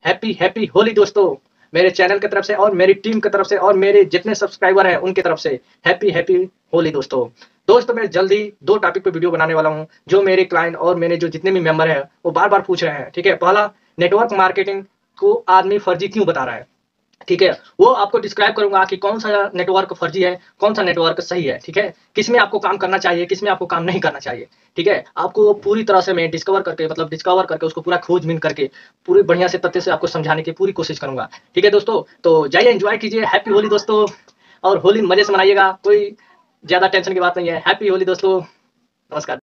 Happy happy Holi दोस्तों। मेरे channel की तरफ से और मेरी टीम की तरफ से और मेरे जितने सब्सक्राइबर हैं उनकी तरफ से हैप्पी हैप्पी होली दोस्तों। दोस्तों मैं जल्दी 2 टॉपिक पे वीडियो बनाने वाला हूँ, जो मेरे क्लाइंट और मेरे जो जितने भी मेंबर हैं वो बार-बार पूछ रहे हैं, ठीक है? पहला, नेटवर्क मार्केटिंग को आदमी फर्जी क्यों बता रहा है? ठीक है, वो आपको डिस्क्राइब करूंगा कि कौन सा नेटवर्क फर्जी है, कौन सा नेटवर्क सही है, ठीक है? किसमें आपको काम करना चाहिए, किसमें आपको काम नहीं करना चाहिए, ठीक है? आपको वो पूरी तरह से मैं डिस्कवर करके उसको पूरा खोजबीन करके पूरी बढ़िया से तथ्य से आपको समझाने की पूरी कोशिश करूंगा, ठीक है दोस्तों? तो जाइए एंजॉय कीजिए, हैप्पी होली दोस्तों, और होली मजे से मनाइएगा, कोई ज्यादा टेंशन की बात नहीं है। हैप्पी होली दोस्तों, नमस्कार।